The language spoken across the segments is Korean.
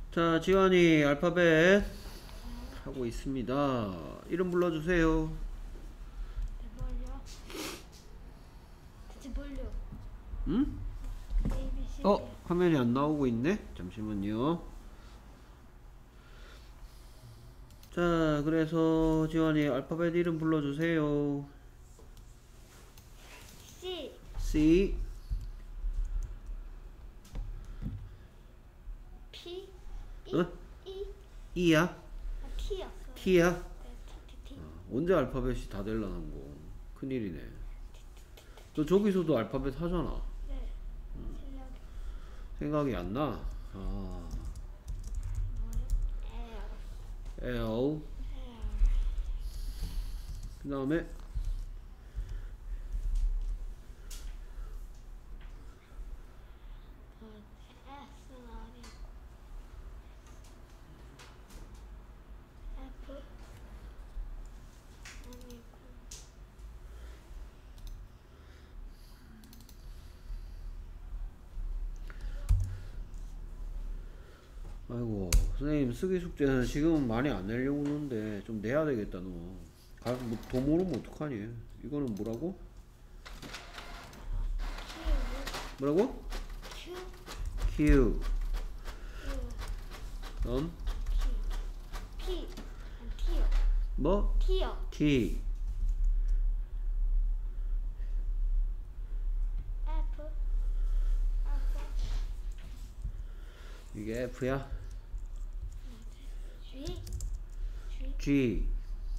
자, 지환이 알파벳 하고 있습니다. 이름 불러주세요. 대벌려. 대벌려. 응? ABC. 화면이 안 나오고 있네? 잠시만요. 자, 그래서 지환이 알파벳 이름 불러주세요. C. C, P. E. 어? E. E야? 아, T였어. T야? 네, T. 언제 알파벳이 다 될라는 거? 큰일이네. 너 저기서도 알파벳 하잖아. 네. 실력이. 생각이 안 나? L. L, 그 다음에 S는 아니고. F. 아니고. 아이고, 선생님 쓰기 숙제는 지금은 많이 안 내려고 하는데 좀 내야 되겠다. 너 더 모르면 어떡하니? 이거는 뭐라고? 뭐라고? Q. Q, Q. 다음 P. T요. 뭐? T요. T, F. 이게 F야? G. G, G.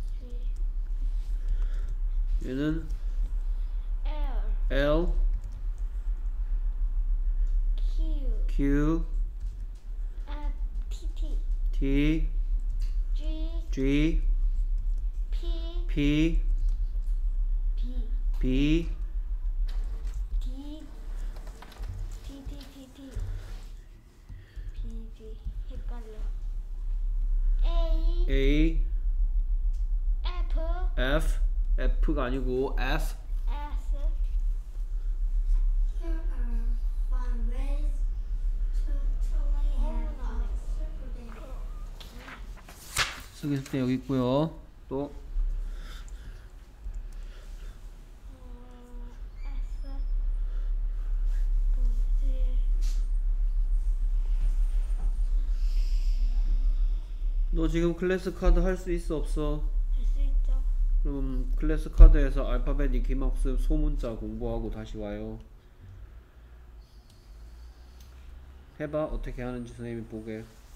얘는 L. L, Q. Q, T. T, G. G, P. P, B. B, D. B. 헷갈려. A. A, F. F, F가 아니고 F, S. Here are fun ways to have a super day. 쓰기 숙제 여기 있고요. 또 S. 뭐지? 너 지금 클래스 카드 할 수 있어 없어? 할 수 있죠? 그럼 클래스 카드에서 알파벳 익히막습 소문자 공부하고 다시 와요. 해봐. 어떻게 하는지 선생님이 보게.